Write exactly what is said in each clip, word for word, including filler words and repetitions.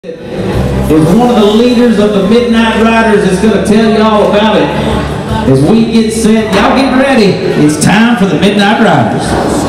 is one of the leaders of the Midnight Riders that's going to tell you all about it. As we get set, y'all get ready. It's time for the Midnight Riders.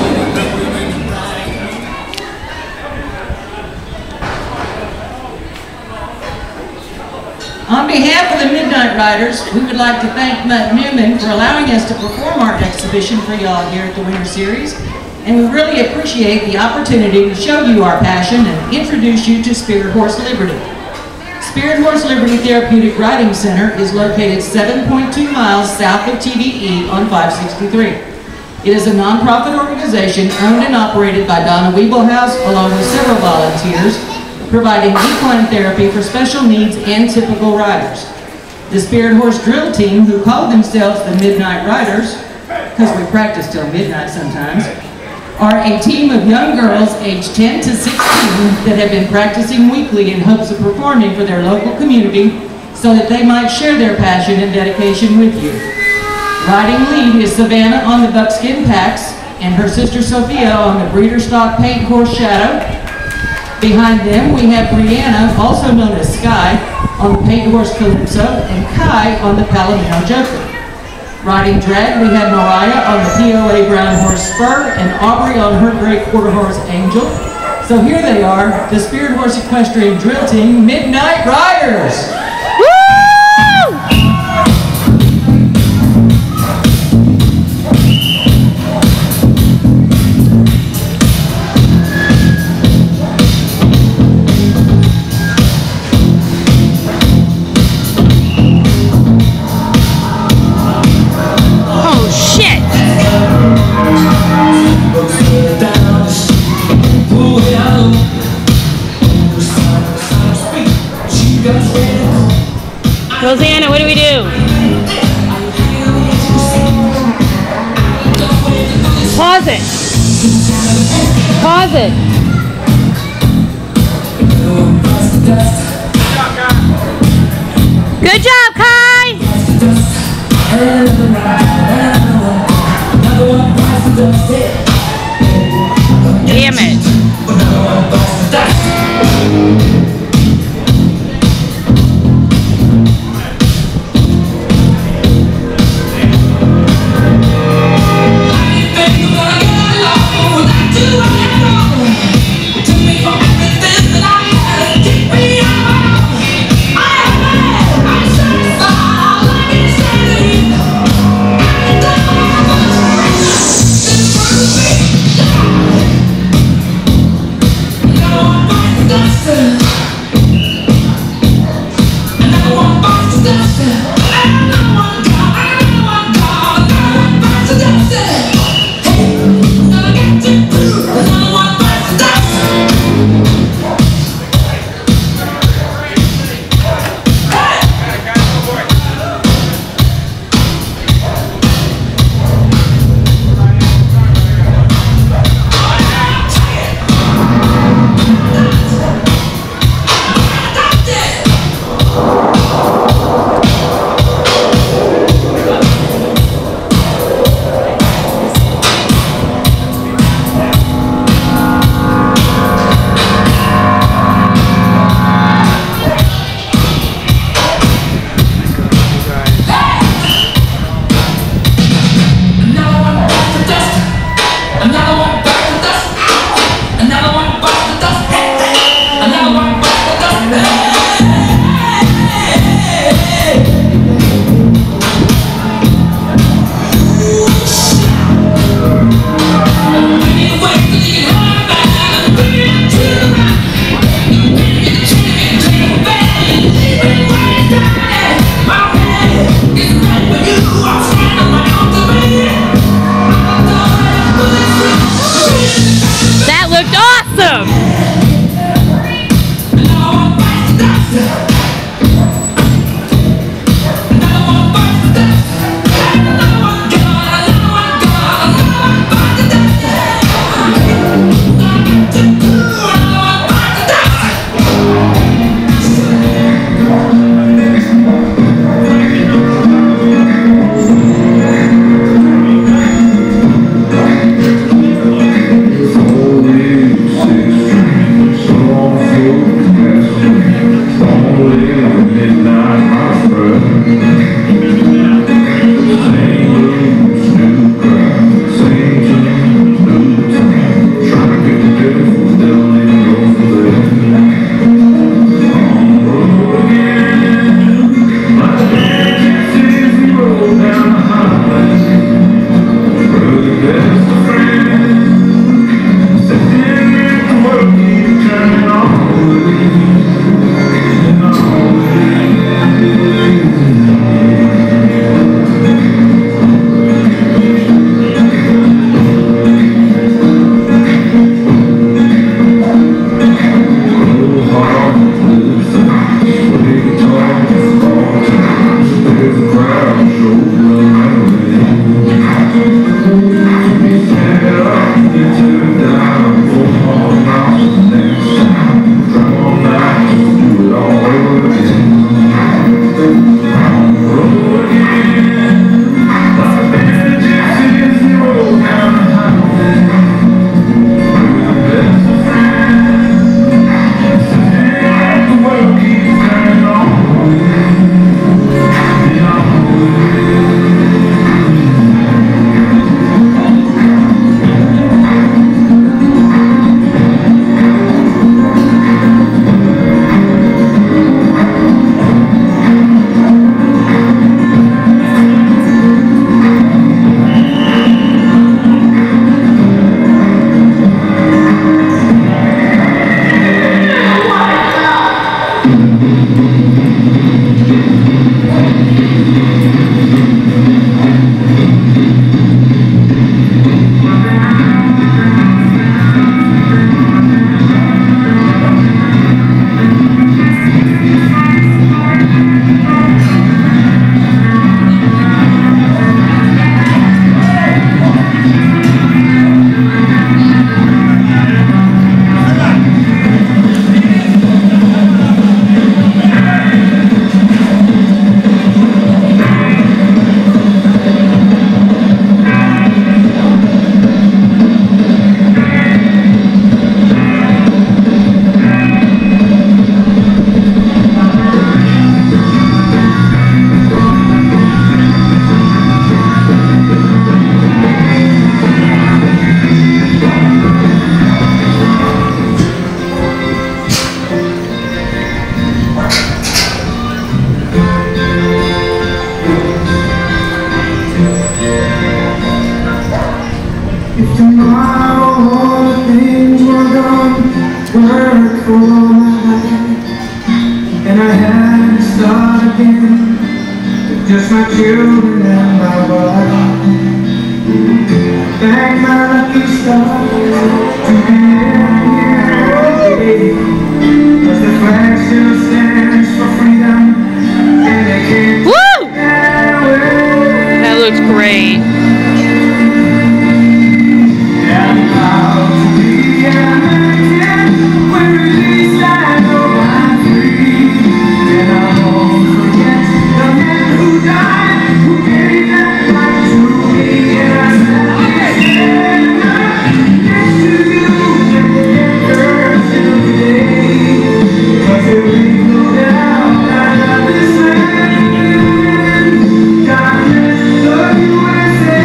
On behalf of the Midnight Riders, we would like to thank Mutt Neuman for allowing us to perform our exhibition for y'all here at the Winter Series. And we really appreciate the opportunity to show you our passion and introduce you to Spirit Horse Liberty. Spirit Horse Liberty Therapeutic Riding Center is located seven point two miles south of T V E on five sixty-three. It is a nonprofit organization owned and operated by Donna Wiebelhaus along with several volunteers, providing equine therapy for special needs and typical riders. The Spirit Horse Drill Team, who call themselves the Midnight Riders, because we practice till midnight sometimes, are a team of young girls aged ten to sixteen that have been practicing weekly in hopes of performing for their local community so that they might share their passion and dedication with you. Riding lead is Savannah on the buckskin packs and her sister Sophia on the breeder stock paint horse Shadow. Behind them we have Brianna, also known as Sky, on the paint horse Calypso, and Kai on the Palomino Joker. Riding drag, we have Mariah on the P O A brown horse Spur and Aubrey on her gray quarter horse Angel. So here they are, the Spirit Horse Equestrian Drill Team, Midnight Riders! Rosanna, what do we do? Pause it. Pause it. Good job, Kai. Damn it. I had to start again, with just my children and my wife. Thank my lucky stars to be here today, 'cause the flag still stands for freedom, and they can't Woo! take that away. That looks great. I'm proud to be American, where at least I know I'm free, and I won't forget the men who died, who gave that right to me, and I stand up next to you, and it hurts till today, 'cause there ain't no doubt I love this land. God bless the U S A.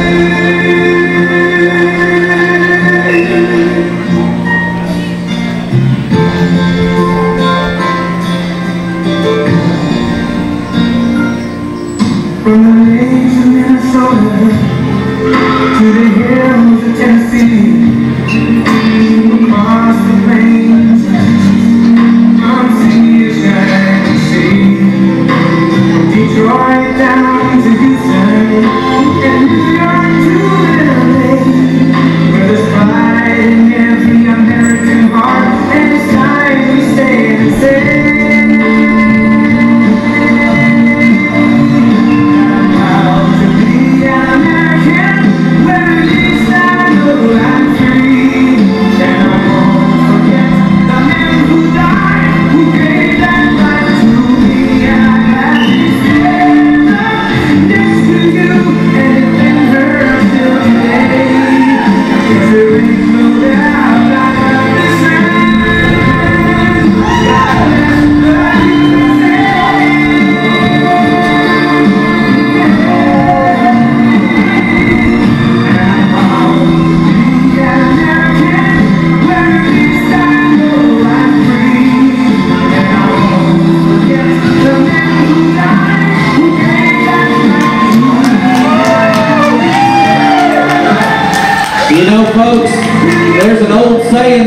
From the lakes of Minnesota to the hills of Tennessee, across the plains, from sea to shining sea, from Detroit down to Houston, and New York to L A, where there's pride in every American heart, and it's time we stand and say, You know, folks, there's an old saying